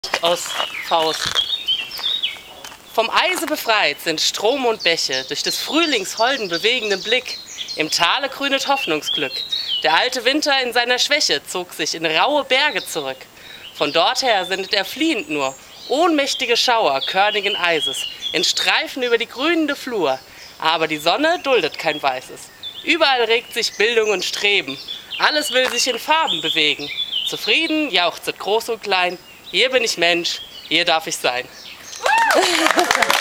aus Faust. Vom Eise befreit sind Strom und Bäche, durch des Frühlings holden bewegenden Blick. Im Tale grünet Hoffnungsglück. Der alte Winter in seiner Schwäche zog sich in raue Berge zurück. Von dorther sendet er fliehend nur ohnmächtige Schauer körnigen Eises in Streifen über die grünende Flur. Aber die Sonne duldet kein Weißes. Überall regt sich Bildung und Streben. Alles will sich in Farben bewegen. Zufrieden jauchzet groß und klein. Hier bin ich Mensch, hier darf ich sein.